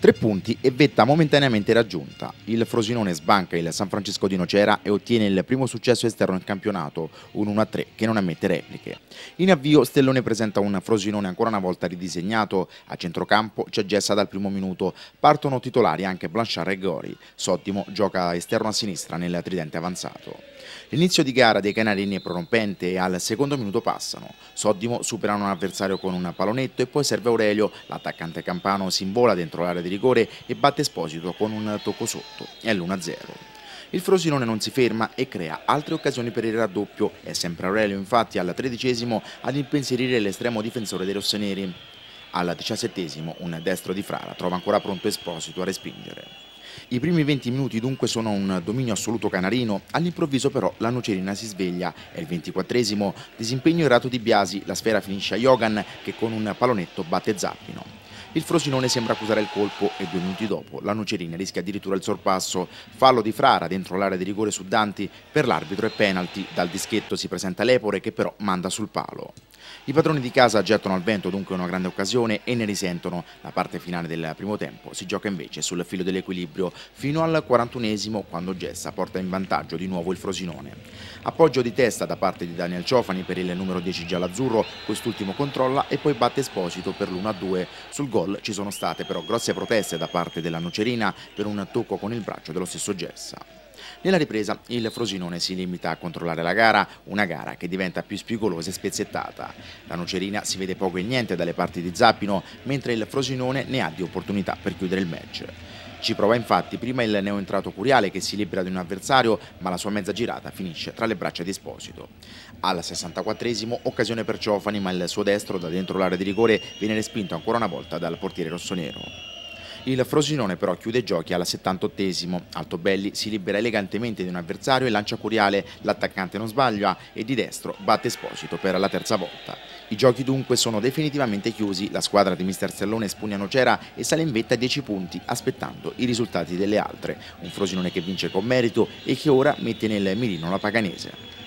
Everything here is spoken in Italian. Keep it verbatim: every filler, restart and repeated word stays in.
Tre punti e vetta momentaneamente raggiunta. Il Frosinone sbanca il San Francesco di Nocera e ottiene il primo successo esterno in campionato, un uno a tre che non ammette repliche. In avvio Stellone presenta un Frosinone ancora una volta ridisegnato, a centrocampo c'è Gessa dal primo minuto, partono titolari anche Blanchard e Gori, Sottimo gioca esterno a sinistra nel tridente avanzato. L'inizio di gara dei Canarini è prorompente e al secondo minuto passano. Sottimo supera un avversario con un pallonetto e poi serve Aurelio, l'attaccante campano si invola dentro l'area di rigore e batte Esposito con un tocco sotto. È l'uno a zero. Il Frosinone non si ferma e crea altre occasioni per il raddoppio. È sempre Aurelio infatti al tredicesimo ad impensierire l'estremo difensore dei rossoneri. Al diciassettesimo un destro di Frara trova ancora pronto Esposito a respingere. I primi venti minuti dunque sono un dominio assoluto canarino, all'improvviso però la Nocerina si sveglia, è il ventiquattresimo, disimpegno errato di Biasi, la sfera finisce a Jogan che con un pallonetto batte Zappino. Il Frosinone sembra accusare il colpo e due minuti dopo la Nocerina rischia addirittura il sorpasso, fallo di Frara dentro l'area di rigore su Danti, per l'arbitro è penalty, dal dischetto si presenta Lepore che però manda sul palo. I padroni di casa gettano al vento dunque una grande occasione e ne risentono. La parte finale del primo tempo si gioca invece sul filo dell'equilibrio fino al quarantunesimo quando Gessa porta in vantaggio di nuovo il Frosinone. Appoggio di testa da parte di Daniel Ciofani per il numero dieci giallo-azzurro, quest'ultimo controlla e poi batte Esposito per l'uno a due. Sul gol ci sono state però grosse proteste da parte della Nocerina per un tocco con il braccio dello stesso Gessa. Nella ripresa il Frosinone si limita a controllare la gara, una gara che diventa più spigolosa e spezzettata. La Nocerina si vede poco e niente dalle parti di Zappino, mentre il Frosinone ne ha di opportunità per chiudere il match. Ci prova infatti prima il neoentrato Curiale che si libera di un avversario, ma la sua mezza girata finisce tra le braccia di Esposito. Al sessantaquattresimo occasione per Ciofani, ma il suo destro da dentro l'area di rigore viene respinto ancora una volta dal portiere rossonero. Il Frosinone però chiude i giochi al settantottesimo. Altobelli si libera elegantemente di un avversario e lancia Curiale, l'attaccante non sbaglia e di destro batte Esposito per la terza volta. I giochi dunque sono definitivamente chiusi, la squadra di mister Stellone spugna Nocera e sale in vetta a dieci punti aspettando i risultati delle altre. Un Frosinone che vince con merito e che ora mette nel mirino la Paganese.